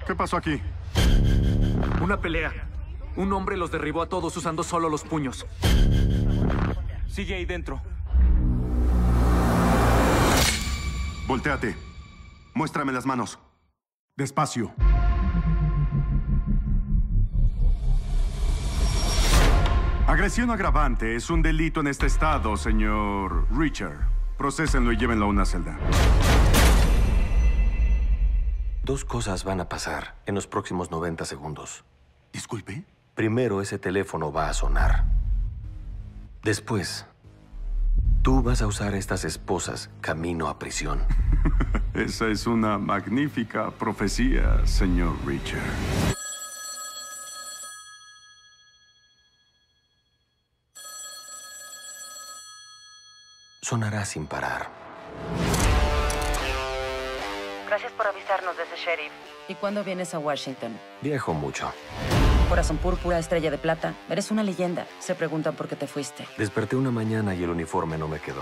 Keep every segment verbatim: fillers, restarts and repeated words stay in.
¿Qué pasó aquí? Una pelea. Un hombre los derribó a todos usando solo los puños. Sigue ahí dentro. Voltéate. Muéstrame las manos. Despacio. Agresión agravante es un delito en este estado, señor Richard. Procesenlo y llévenlo a una celda. Dos cosas van a pasar en los próximos noventa segundos. ¿Disculpe? Primero, ese teléfono va a sonar. Después, tú vas a usar estas esposas camino a prisión. Esa es una magnífica profecía, señor Richard. Sonará sin parar. Gracias por avisarnos desde Sheriff. ¿Y cuándo vienes a Washington? Viejo mucho. Corazón púrpura, estrella de plata. Eres una leyenda. Se preguntan por qué te fuiste. Desperté una mañana y el uniforme no me quedó.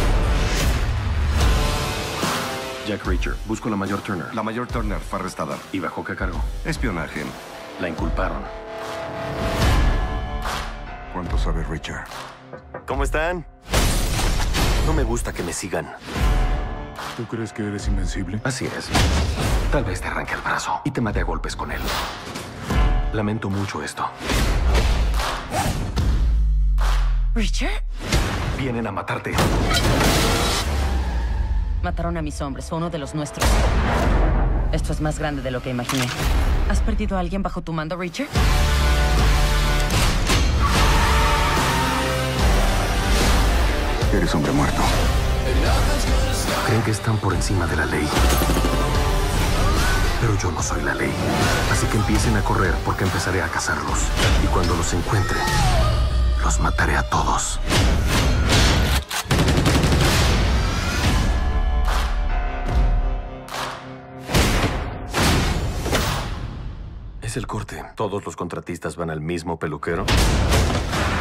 Jack Reacher, busco a la mayor Turner. La mayor Turner fue arrestada. ¿Y bajo qué cargo? Espionaje. La inculparon. ¿Cuánto sabe Richard? ¿Cómo están? No me gusta que me sigan. ¿Tú crees que eres invencible? Así es. Tal vez te arranque el brazo y te mate a golpes con él. Lamento mucho esto. ¿Richard? Vienen a matarte. Mataron a mis hombres. Fue uno de los nuestros. Esto es más grande de lo que imaginé. ¿Has perdido a alguien bajo tu mando, Richard? Eres hombre muerto. Creen que están por encima de la ley. Pero yo no soy la ley. Así que empiecen a correr porque empezaré a cazarlos. Y cuando los encuentre, los mataré a todos. Es el corte. Todos los contratistas van al mismo peluquero.